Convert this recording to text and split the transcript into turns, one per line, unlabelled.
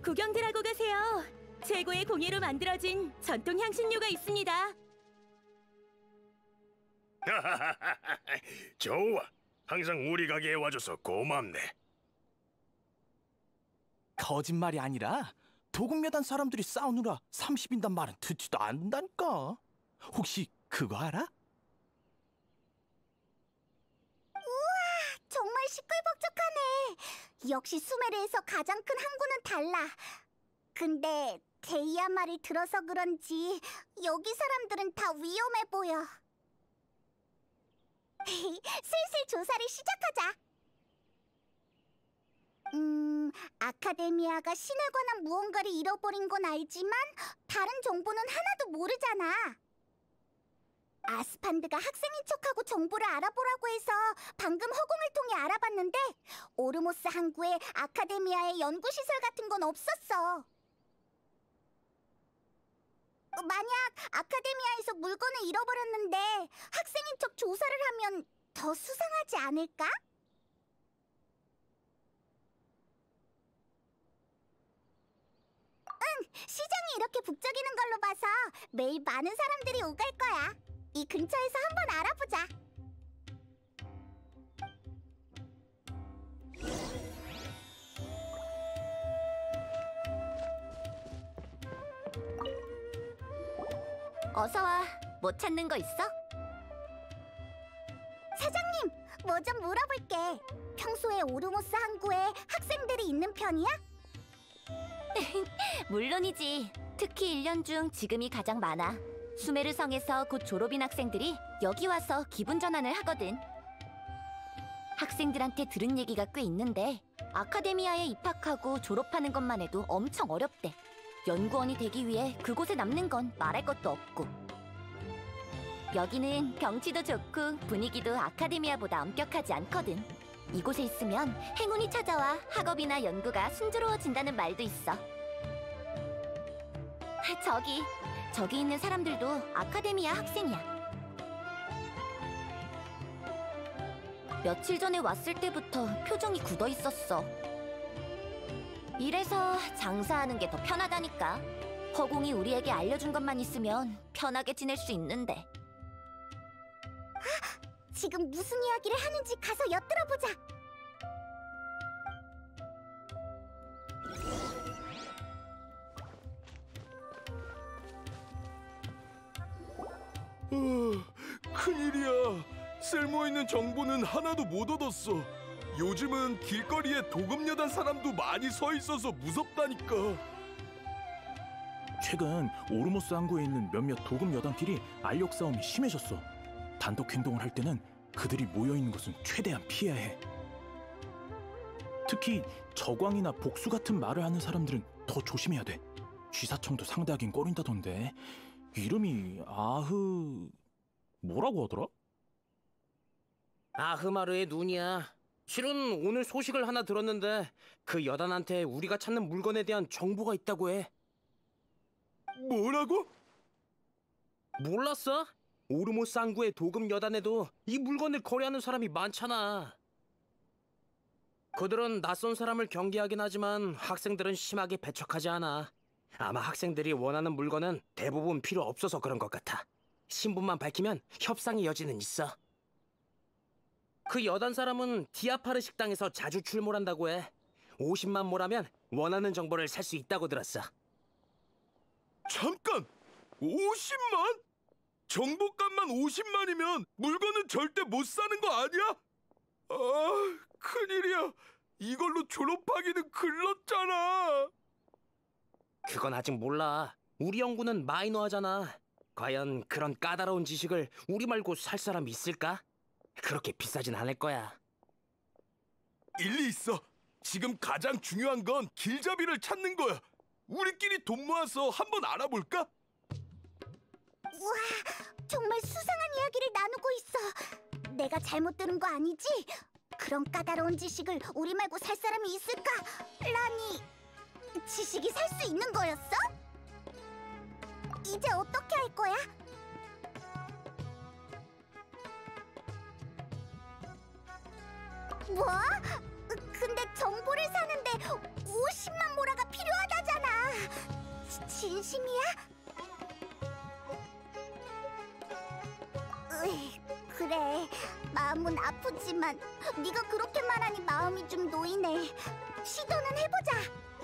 구경들 하고 가세요. 최고의 공예로 만들어진 전통 향신료가 있습니다.
좋아. 항상 우리 가게에 와줘서 고맙네.
거짓말이 아니라 도금여단 사람들이 싸우느라 30인단 말은 듣지도 않는다니까. 혹시 그거 알아?
우와, 정말 시끌벅적하네. 역시 수메르에서 가장 큰 항구는 달라. 근데 데이아 말을 들어서 그런지 여기 사람들은 다 위험해 보여. 슬슬 조사를 시작하자. 아카데미아가 신에 관한 무언가를 잃어버린 건 알지만 다른 정보는 하나도 모르잖아. 아스판드가 학생인 척하고 정보를 알아보라고 해서 방금 허공을 통해 알아봤는데 오르모스 항구에 아카데미아의 연구시설 같은 건 없었어. 만약 아카데미아에서 물건을 잃어버렸는데 학생인 척 조사를 하면 더 수상하지 않을까? 응, 시장이 이렇게 북적이는 걸로 봐서 매일 많은 사람들이 오갈 거야. 이 근처에서 한번 알아보자.
어서 와. 뭐 찾는 거 있어?
사장님, 뭐 좀 물어볼게. 평소에 오르모스 항구에 학생들이 있는 편이야?
물론이지. 특히 1년 중 지금이 가장 많아. 수메르 성에서 곧 졸업인 학생들이 여기 와서 기분 전환을 하거든. 학생들한테 들은 얘기가 꽤 있는데 아카데미아에 입학하고 졸업하는 것만 해도 엄청 어렵대. 연구원이 되기 위해 그곳에 남는 건 말할 것도 없고. 여기는 경치도 좋고 분위기도 아카데미아보다 엄격하지 않거든. 이곳에 있으면 행운이 찾아와 학업이나 연구가 순조로워진다는 말도 있어. 저기 있는 사람들도 아카데미아 학생이야. 며칠 전에 왔을 때부터 표정이 굳어 있었어. 이래서 장사하는 게 더 편하다니까. 허공이 우리에게 알려준 것만 있으면 편하게 지낼 수 있는데.
지금 무슨 이야기를 하는지 가서 엿들어보자.
큰일이야. 쓸모있는 정보는 하나도 못 얻었어. 요즘은 길거리에 도금여단 사람도 많이 서 있어서 무섭다니까.
최근 오르모스 항구에 있는 몇몇 도금여단끼리 알력 싸움이 심해졌어. 단독 행동을 할 때는 그들이 모여있는 곳은 최대한 피해야 해. 특히 저광이나 복수 같은 말을 하는 사람들은 더 조심해야 돼. 쥐사청도 상대하긴 꺼린다던데. 이름이 뭐라고 하더라?
아흐마르의 눈이야. 실은 오늘 소식을 하나 들었는데 그 여단한테 우리가 찾는 물건에 대한 정보가 있다고 해.
뭐라고?
몰랐어? 오르모스 항구의 도금 여단에도 이 물건을 거래하는 사람이 많잖아. 그들은 낯선 사람을 경계하긴 하지만 학생들은 심하게 배척하지 않아. 아마 학생들이 원하는 물건은 대부분 필요 없어서 그런 것 같아. 신분만 밝히면 협상의 여지는 있어. 그 여단 사람은 디아파르 식당에서 자주 출몰한다고 해. 50만 모라면 원하는 정보를 살 수 있다고 들었어.
잠깐! 50만? 정보값만 50만이면 물건은 절대 못 사는 거 아니야? 아, 큰일이야. 이걸로 졸업하기는 글렀잖아.
그건 아직 몰라. 우리 연구는 마이너하잖아. 과연 그런 까다로운 지식을 우리 말고 살 사람이 있을까? 그렇게 비싸진 않을 거야.
일리 있어. 지금 가장 중요한 건 길잡이를 찾는 거야. 우리끼리 돈 모아서 한번 알아볼까?
우와, 정말 수상한 이야기를 나누고 있어. 내가 잘못 들은 거 아니지? 그런 까다로운 지식을 우리 말고 살 사람이 있을까? 라니, 지식이 살 수 있는 거였어? 이제 어떻게 할 거야? 뭐? 근데 정보를 사는데 50만 모라가 필요하다잖아. 진심이야? 그래, 마음은 아프지만 네가 그렇게 말하니 마음이 좀 놓이네. 시도는 해보자.